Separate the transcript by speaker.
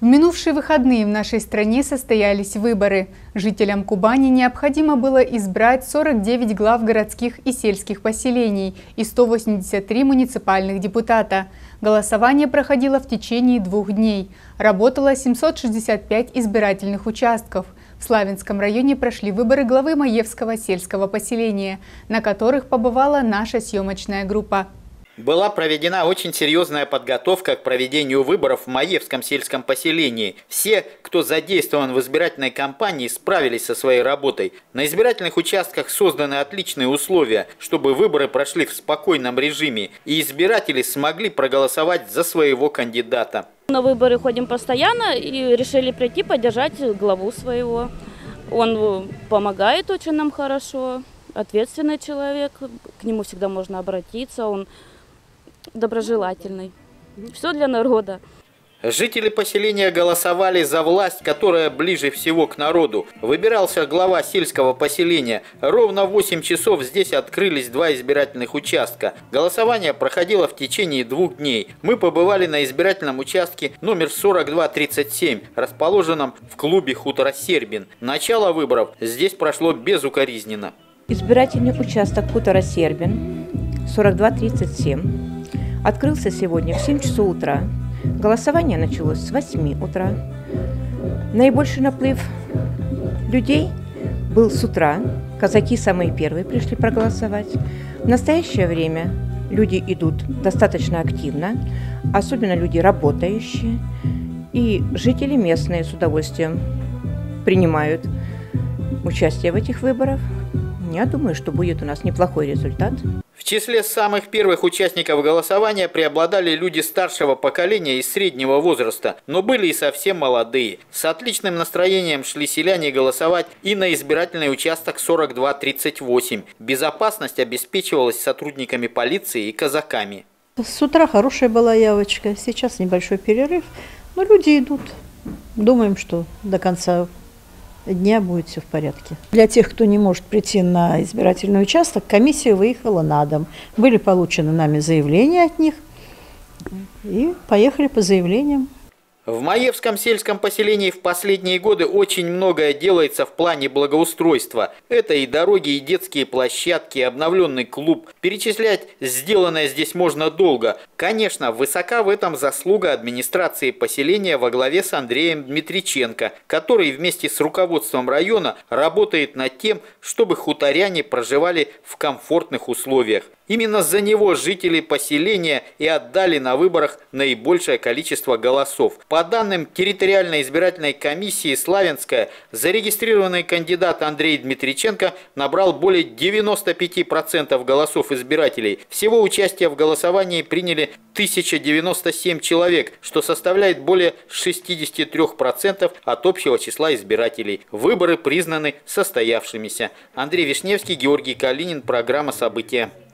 Speaker 1: В минувшие выходные в нашей стране состоялись выборы. Жителям Кубани необходимо было избрать 49 глав городских и сельских поселений и 183 муниципальных депутата. Голосование проходило в течение 2 дней. Работало 765 избирательных участков. В Славянском районе прошли выборы главы Маевского сельского поселения, на которых побывала наша съемочная группа.
Speaker 2: Была проведена очень серьезная подготовка к проведению выборов в Маевском сельском поселении. Все, кто задействован в избирательной кампании, справились со своей работой. На избирательных участках созданы отличные условия, чтобы выборы прошли в спокойном режиме, и избиратели смогли проголосовать за своего кандидата.
Speaker 3: На выборы ходим постоянно и решили прийти поддержать главу своего. Он помогает очень нам хорошо, ответственный человек, к нему всегда можно обратиться, он доброжелательный. Все для народа.
Speaker 2: Жители поселения голосовали за власть, которая ближе всего к народу. Выбирался глава сельского поселения. Ровно в 8 часов здесь открылись 2 избирательных участка. Голосование проходило в течение 2 дней. Мы побывали на избирательном участке номер 4237, расположенном в клубе «Хутора Сербин». Начало выборов здесь прошло безукоризненно.
Speaker 4: Избирательный участок «Хутора Сербин» 4237 открылся сегодня в 7 часов утра. Голосование началось с 8 утра. Наибольший наплыв людей был с утра. Казаки самые первые пришли проголосовать. В настоящее время люди идут достаточно активно, особенно люди работающие. И жители местные с удовольствием принимают участие в этих выборах. Я думаю, что будет у нас неплохой результат.
Speaker 2: В числе самых первых участников голосования преобладали люди старшего поколения и среднего возраста, но были и совсем молодые. С отличным настроением шли селяне голосовать и на избирательный участок 4238. Безопасность обеспечивалась сотрудниками полиции и казаками.
Speaker 5: С утра хорошая была явочка, сейчас небольшой перерыв, но люди идут. Думаем, что до конца дня будет все в порядке. Для тех, кто не может прийти на избирательный участок, комиссия выехала на дом. Были получены нами заявления от них и поехали по заявлениям.
Speaker 2: В Маевском сельском поселении в последние годы очень многое делается в плане благоустройства. Это и дороги, и детские площадки, и обновленный клуб. Перечислять сделанное здесь можно долго. Конечно, высока в этом заслуга администрации поселения во главе с Андреем Дмитриченко, который вместе с руководством района работает над тем, чтобы хуторяне проживали в комфортных условиях. Именно за него жители поселения и отдали на выборах наибольшее количество голосов. По данным территориальной избирательной комиссии Славянская, зарегистрированный кандидат Андрей Дмитриченко набрал более 95% голосов избирателей. Всего участие в голосовании приняли 1097 человек, что составляет более 63% от общего числа избирателей. Выборы признаны состоявшимися. Андрей Вишневский, Георгий Калинин, программа «События».